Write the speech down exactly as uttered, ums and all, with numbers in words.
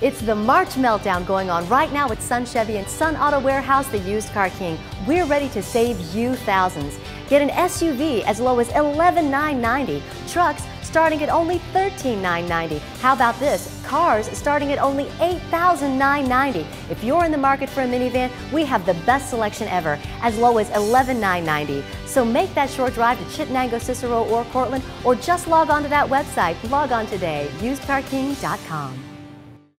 It's the March Meltdown going on right now at Sun Chevy and Sun Auto Warehouse, the used car king. We're ready to save you thousands. Get an S U V as low as eleven thousand nine hundred ninety dollars. Trucks starting at only thirteen thousand nine hundred ninety dollars. How about this? Cars starting at only eight thousand nine hundred ninety dollars. If you're in the market for a minivan, we have the best selection ever, as low as eleven thousand nine hundred ninety dollars. So make that short drive to Chittenango, Cicero, or Cortland, or just log on to that website. Log on today, used car king dot com.